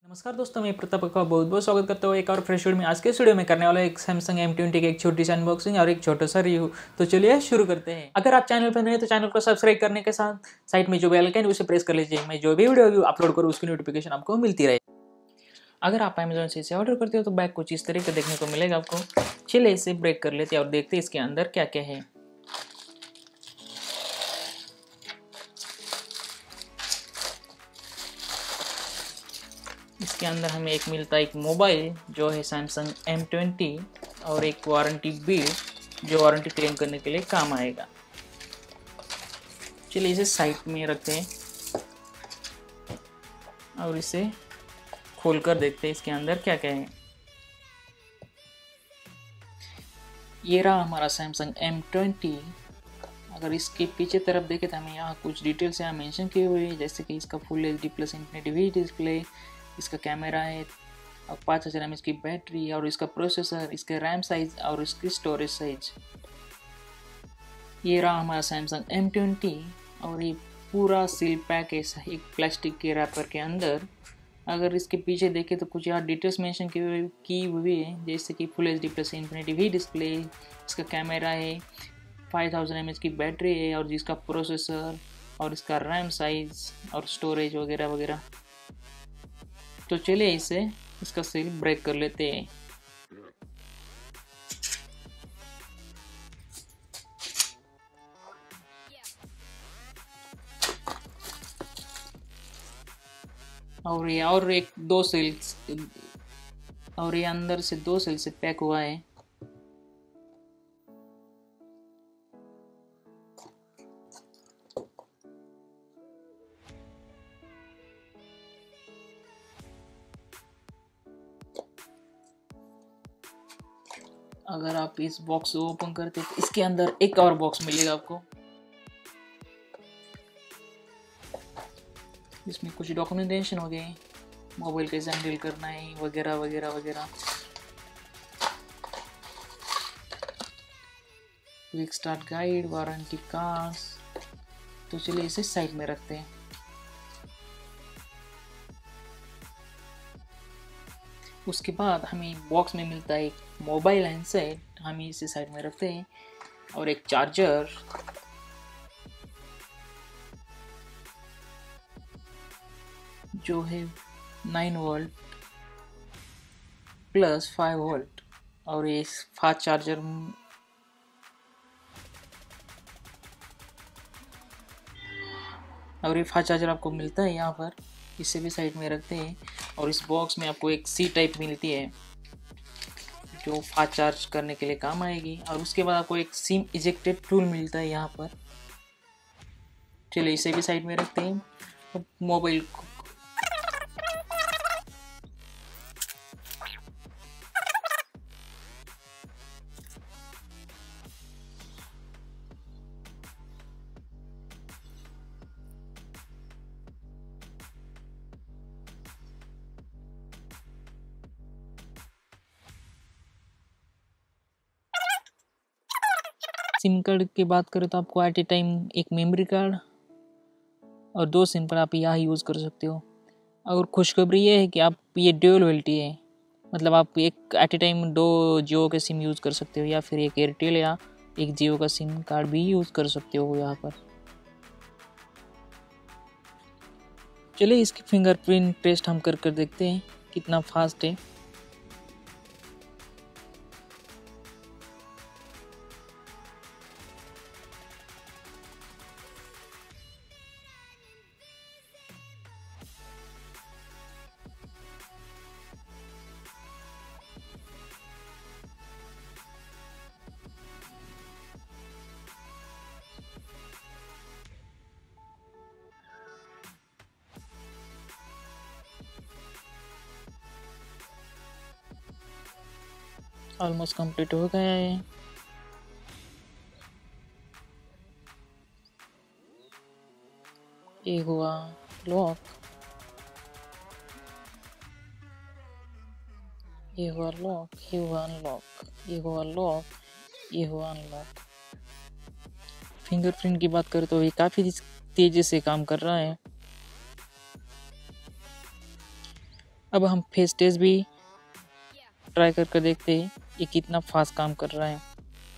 नमस्कार दोस्तों, मैं प्रताप का बहुत बहुत स्वागत करता हूँ एक और फ्रेश वीडियो में। आज के वीडियो में करने वाला एक सैमसंग M20 की एक छोटी सी अनबॉक्सिंग और एक छोटा सा रिव्यू। तो चलिए शुरू करते हैं। अगर आप चैनल पर नए हैं तो चैनल को सब्सक्राइब करने के साथ साइड में जो बेल आइकन है उसे प्रेस कर लीजिए। मैं जो भी वीडियो अपलोड करूँ उसकी नोटिफिकेशन आपको मिलती रहे। अगर आप अमेजोन से इसे ऑर्डर करते हो तो बैग कुछ इस तरीके देखने को मिलेगा आपको। चलिए इसे ब्रेक कर लेते हैं और देखते हैं इसके अंदर क्या क्या है। इसके अंदर हमें एक मिलता है एक मोबाइल जो है सैमसंग M20 और एक वारंटी बिल जो वारंटी क्लेम करने के लिए काम आएगा। चलिए इसे साइड में रखते हैं और इसे खोलकर देखते हैं इसके अंदर क्या क्या है। ये रहा हमारा सैमसंग M20। अगर इसके पीछे तरफ देखें तो हमें यहाँ कुछ डिटेल्स यहाँ मेंशन किए हुए हैं, जैसे कि इसका full HD plus infinity display, इसका कैमरा है और 5000 mAh की बैटरी और इसका प्रोसेसर, इसका रैम साइज और इसकी स्टोरेज साइज। ये रहा हमारा सैमसंग M20 और ये पूरा सील पैक है एक प्लास्टिक के रैपर के अंदर। अगर इसके पीछे देखें तो कुछ यहाँ डिटेल्स मेंशन की हुई है, जैसे कि full HD plus infinity display, इसका कैमरा है, 5000 mAh की बैटरी है और जिसका प्रोसेसर और इसका रैम साइज और स्टोरेज वगैरह वगैरह। तो चलिए इसका सील ब्रेक कर लेते हैं। और ये अंदर से 2 सेल से पैक हुआ है। अगर आप इस बॉक्स को ओपन करते तो इसके अंदर एक और बॉक्स मिलेगा आपको। इसमें कुछ डॉक्यूमेंटेशन हो गए, मोबाइल कैसे हैंडल करना है वगैरह वगैरह वगैरह। Quick start guide, warranty card. तो चलिए इसे साइड में रखते हैं। उसके बाद हमें बॉक्स में मिलता है एक मोबाइल हैंडसेट, हम इसे साइड में रखते हैं, और एक चार्जर, जो है 9 वोल्ट प्लस 5 वोल्ट, और ये फास्ट चार्जर आपको मिलता है यहाँ पर। इसे भी साइड में रखते हैं। और इस बॉक्स में आपको एक C टाइप मिलती है जो फास्ट चार्ज करने के लिए काम आएगी, और उसके बाद आपको एक सिम इजेक्टेड टूल मिलता है यहाँ पर। चलिए इसे भी साइड में रखते हैं। अब मोबाइल को सिम कार्ड की बात करें तो आपको एट ए टाइम एक मेमोरी कार्ड और 2 सिम कार्ड आप यहाँ यूज़ कर सकते हो। और खुशखबरी ये है कि आप ये ड्यूल वैलिडिटी है, मतलब आप एक एट ए टाइम 2 जियो के सिम यूज़ कर सकते हो, या फिर एक एयरटेल या एक जियो का सिम कार्ड भी यूज़ कर सकते हो यहाँ पर। चलिए इसकी फिंगरप्रिंट टेस्ट हम कर देखते हैं कितना फास्ट है। ऑलमोस्ट कंप्लीट हो गया है। ये हुआ लॉक, ये हुआ लॉक, ये हुआ अनलॉक, ये हुआ लॉक, ये हुआ अनलॉक। फिंगरप्रिंट की बात करें तो ये काफ़ी तेज़ी से काम कर रहा है। अब हम फेस टेस्ट भी ट्राई कर देखते हैं ये कितना फास्ट काम कर रहा है।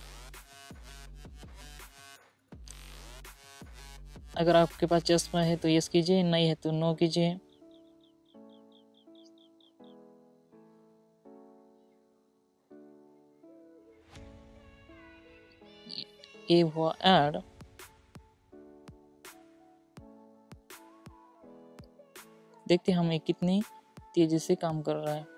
अगर आपके पास चश्मा है तो यस कीजिए, नहीं है तो नो कीजिए। ये हुआ ऐड। देखते हमें कितनी तेजी से काम कर रहा है।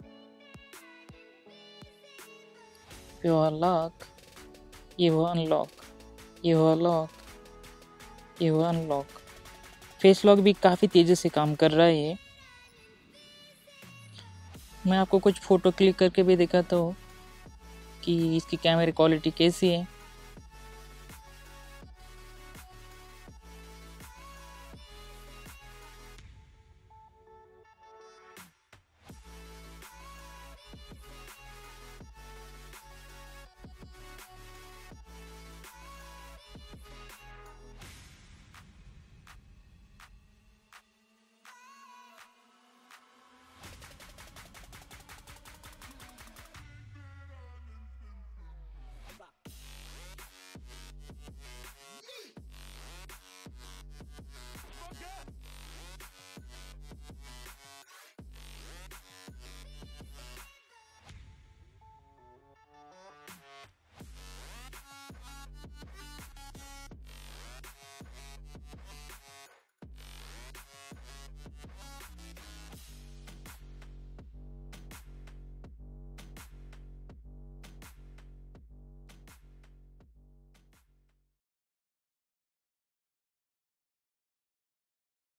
ये हुआ लॉक, ये हुआ अनलॉक, ये हुआ लॉक, ये हुआ अनलॉक। फेस लॉक भी काफ़ी तेज़ी से काम कर रहा है ये। मैं आपको कुछ फ़ोटो क्लिक करके भी दिखाता हूँ कि इसकी कैमरा क्वालिटी कैसी है।